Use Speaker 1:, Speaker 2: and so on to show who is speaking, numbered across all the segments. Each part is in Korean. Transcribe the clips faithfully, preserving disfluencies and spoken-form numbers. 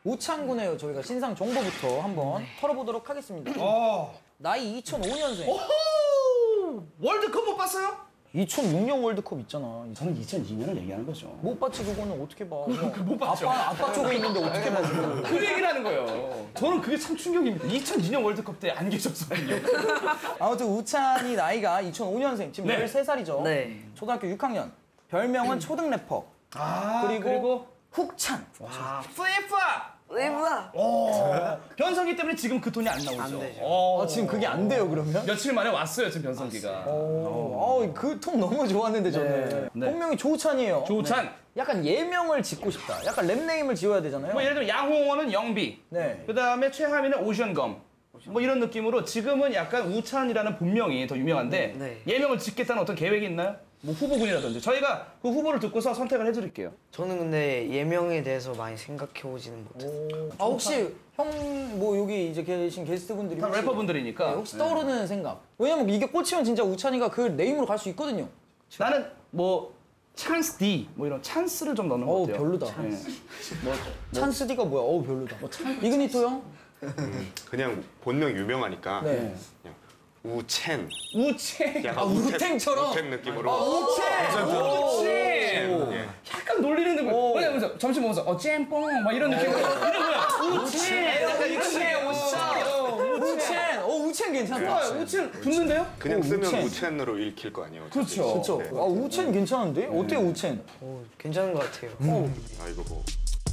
Speaker 1: 우찬군의 저희가 신상 정보부터 한번 네. 털어보도록 하겠습니다.
Speaker 2: 어.
Speaker 1: 나이 이천오 년생.
Speaker 2: 오호! 월드컵 못 봤어요?
Speaker 1: 이천육 년 월드컵 있잖아.
Speaker 2: 저는 이천이 년을 얘기하는 거죠.
Speaker 1: 못 봤지 그거는 어떻게 봐.
Speaker 2: 못 봤죠.
Speaker 1: 아빠, 아빠 쪽에 있는데 어떻게 봐.
Speaker 2: 그 얘기를 하는 거예요. 저는 그게 참 충격입니다. 이천이 년 월드컵 때 안 계셨거든요.
Speaker 1: 아무튼 우찬이 나이가 이천오 년생, 지금
Speaker 2: 네.
Speaker 1: 열세 살이죠.
Speaker 3: 네.
Speaker 1: 초등학교 육 학년. 별명은 초등 래퍼.
Speaker 2: 아,
Speaker 1: 그리고,
Speaker 2: 그리고
Speaker 1: 훅찬.
Speaker 2: 와, 플리프아!
Speaker 3: 의무야.
Speaker 2: 오. 변성기 때문에 지금 그 돈이 안 나오죠.
Speaker 3: 안 되죠.
Speaker 2: 오.
Speaker 1: 아, 지금 그게 안 돼요 그러면?
Speaker 2: 며칠 만에 왔어요 지금 변성기가.
Speaker 1: 어, 그 톤 너무 좋았는데 저는.
Speaker 2: 네.
Speaker 1: 본명이 조우찬이에요.
Speaker 2: 조우찬.
Speaker 1: 네. 약간 예명을 짓고 싶다. 약간 랩네임을 지어야 되잖아요.
Speaker 2: 뭐 예를 들면 양홍원은 영비.
Speaker 1: 네.
Speaker 2: 그 다음에 최하민은 오션검. 뭐 이런 느낌으로 지금은 약간 우찬이라는 본명이 더 유명한데
Speaker 3: 네.
Speaker 2: 예명을 짓겠다는 어떤 계획이 있나요? 뭐 후보군이라든지 저희가 그 후보를 듣고서 선택을 해드릴게요.
Speaker 3: 저는 근데 예명에 대해서 많이 생각해 오지는 못했어요.
Speaker 1: 아 혹시 형 뭐 여기 이제 계신 게스트분들이
Speaker 2: 다
Speaker 1: 혹시,
Speaker 2: 래퍼분들이니까
Speaker 1: 네, 혹시 떠오르는 생각? 왜냐면 이게 꽂히면 진짜 우찬이가 그 네임으로 갈 수 있거든요.
Speaker 2: 나는 뭐 찬스 D 뭐 이런 찬스를 좀 넣는 거
Speaker 1: 어우
Speaker 2: 어때요?
Speaker 1: 별로다.
Speaker 2: 네. 뭐,
Speaker 1: 찬스 D가 뭐야? 어우 별로다. 뭐 이그니토 형?
Speaker 4: 음, 그냥 본명 유명하니까
Speaker 1: 네.
Speaker 4: 그냥 우첸.
Speaker 2: 우첸.
Speaker 4: 약간
Speaker 1: 아, 우텐처럼?
Speaker 4: 우텐 느낌으로.
Speaker 1: 아 우첸!
Speaker 2: 우첸.
Speaker 4: 예.
Speaker 2: 약간 놀리는 거. 왜냐면 점심 먹어서 어 잼뽕 막 이런 느낌으로 이런 거야. 우첸. 약간 이런 느낌.
Speaker 1: 우첸! 어 우첸 괜찮다.
Speaker 2: 좋아요. 우첸 붙는데요?
Speaker 4: 그냥
Speaker 1: 오,
Speaker 4: 쓰면
Speaker 1: 우첸.
Speaker 4: 우첸으로 읽힐 거 아니에요. 어차피.
Speaker 2: 그렇죠.
Speaker 1: 그렇죠.
Speaker 4: 네.
Speaker 1: 아 우첸 괜찮은데? 어때요 우첸?
Speaker 3: 오, 괜찮은 것 같아요.
Speaker 4: 아 이거 뭐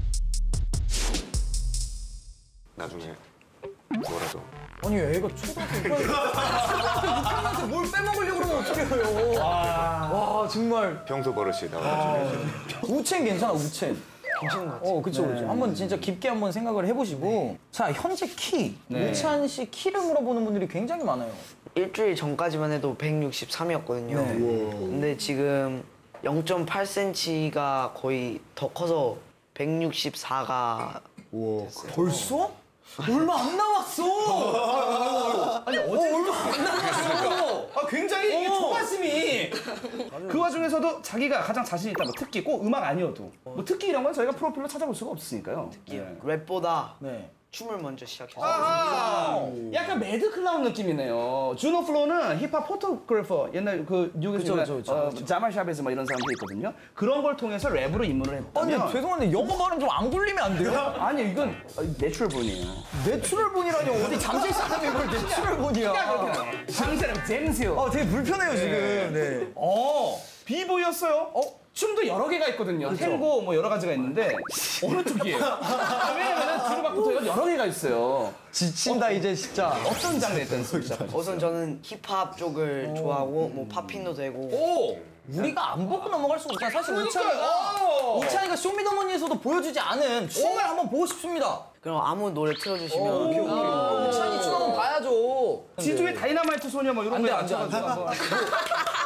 Speaker 4: 나중에 뭐라도.
Speaker 1: 아니 애가 초등학교 육 학년한테 뭘 빼먹으려고 그러면 어떡해요. 와 정말
Speaker 4: 평소 버릇이 나와가지고.
Speaker 1: 우첸 괜찮아 우첸.
Speaker 3: 괜찮은 것 같아요.
Speaker 1: 어 그쵸 그쵸. 한번 진짜 깊게 한번 생각을 해보시고. 자 현재 키.
Speaker 2: 네.
Speaker 1: 우찬 씨 키를 물어보는 분들이 굉장히 많아요.
Speaker 3: 일주일 전까지만 해도 백육십삼이었거든요.
Speaker 1: 네.
Speaker 3: 근데 지금 영 점 팔 센티미터가 거의 더 커서 백육십사가
Speaker 1: 벌써? 얼마 안 남았어.
Speaker 2: 아니 어제
Speaker 1: 얼마 안 남았어.
Speaker 2: 아, 굉장히 이게
Speaker 1: 어.
Speaker 2: 초가심이 그 와중에서도 자기가 가장 자신 있다 뭐 특기 꼭 음악 아니어도 뭐 특기 이런 건 저희가 프로필로 찾아볼 수가 없으니까요. 네.
Speaker 3: 랩보다
Speaker 1: 네.
Speaker 3: 춤을 먼저 시작했어요.
Speaker 2: 아, 약간 매드 클라운 느낌이네요. 주노 플로는 힙합 포토그래퍼 옛날 그 뉴욕에서
Speaker 1: 그쵸, 그쵸,
Speaker 2: 어,
Speaker 1: 그쵸.
Speaker 2: 자말샵에서 막 이런 사람들이 있거든요. 그런 걸 통해서 랩으로 입문을
Speaker 1: 아니
Speaker 2: 했다면
Speaker 1: 죄송한데 영어 발음 좀 안 굴리면 안 돼요?
Speaker 2: 아니 이건 내추럴 본이에요.
Speaker 1: 내추럴 본이라니 어디 잠실 사람이 뭘 내추럴 본이야.
Speaker 2: 장사랑 잼스요.
Speaker 1: 아 되게 불편해요 지금. 네.
Speaker 2: 어 비보이였어요.
Speaker 1: 어?
Speaker 2: 춤도 여러 개가 있거든요. 탱고 뭐 여러 가지가 있는데 어느 쪽이에요? 왜냐면 주르박부터가 여러 개가 있어요.
Speaker 1: 지친다 이제 진짜.
Speaker 2: 어떤 장르에 댄스입니까?
Speaker 3: 우선 저는 힙합 쪽을 좋아하고 뭐 팝핑도 되고
Speaker 2: 오!
Speaker 1: 우리가 안 보고 넘어갈 수가 없잖아. 사실
Speaker 2: 그러니까요.
Speaker 1: 우찬이가
Speaker 2: 어.
Speaker 1: 우찬이가 쇼미더머니에서도 보여주지 않은 춤을 한번 보고 싶습니다.
Speaker 3: 그럼 아무 노래 틀어주시면
Speaker 1: 오케이 오케이. 아, 우찬이 춤 한번 봐야죠.
Speaker 2: 지주의 다이너마이트 소녀 뭐 이런
Speaker 1: 안 돼,
Speaker 2: 거에
Speaker 1: 안 돼, 안 돼.
Speaker 2: 맞춰가지고 한번.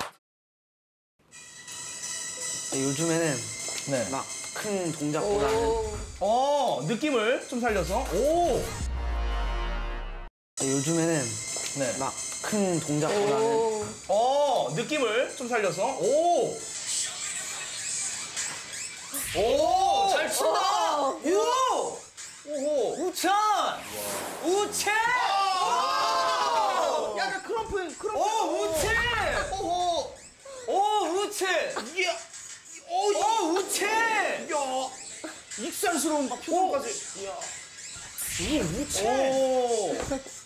Speaker 3: 요즘에는
Speaker 1: 네.
Speaker 3: 막 큰 동작보다는
Speaker 2: 어 느낌을 좀 살려서 오!
Speaker 3: 요즘에는
Speaker 1: 네.
Speaker 3: 막 큰 동작보다는
Speaker 2: 어 느낌을 좀 살려서 오! 오!
Speaker 1: 잘 춘다. 오!
Speaker 2: 오호!
Speaker 1: 우찬. 우찬.
Speaker 2: 오! 약간 크럼프 크럼프
Speaker 1: 오 우찬.
Speaker 2: 오호!
Speaker 1: 오 우찬.
Speaker 2: 이게 오!
Speaker 1: 오 우찬.
Speaker 2: 야! 익살스러운 막 표정까지 이야
Speaker 1: 오 우찬.
Speaker 2: 오!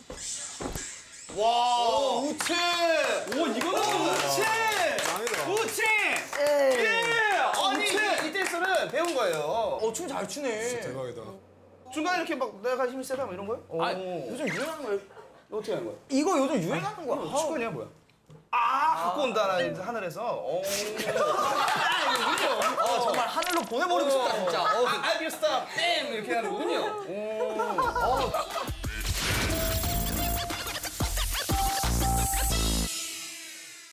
Speaker 2: 와!
Speaker 1: 우찬.
Speaker 2: 오 이거는 우체! 우체! 예! 아니 이, 이 댄스는 배운 거예요.
Speaker 1: 어 춤 잘 추네.
Speaker 4: 대박이다.
Speaker 2: 중간에 이렇게 막 내가 힘이 세다 뭐 이런 거요?
Speaker 1: 아
Speaker 2: 오.
Speaker 1: 요즘 유행하는 거예요.
Speaker 2: 어떻게 하는 거야?
Speaker 1: 이거 요즘 유행하는 거야.
Speaker 2: 어, 축구냐 뭐야? 아 갖고 온다 나 하늘에서. 오.
Speaker 1: 어 정말 하늘로 보내버리고 싶다 진짜. 어.
Speaker 2: 아, I'll be a star. 뱀 이렇게 하는군요. 오.
Speaker 1: 어.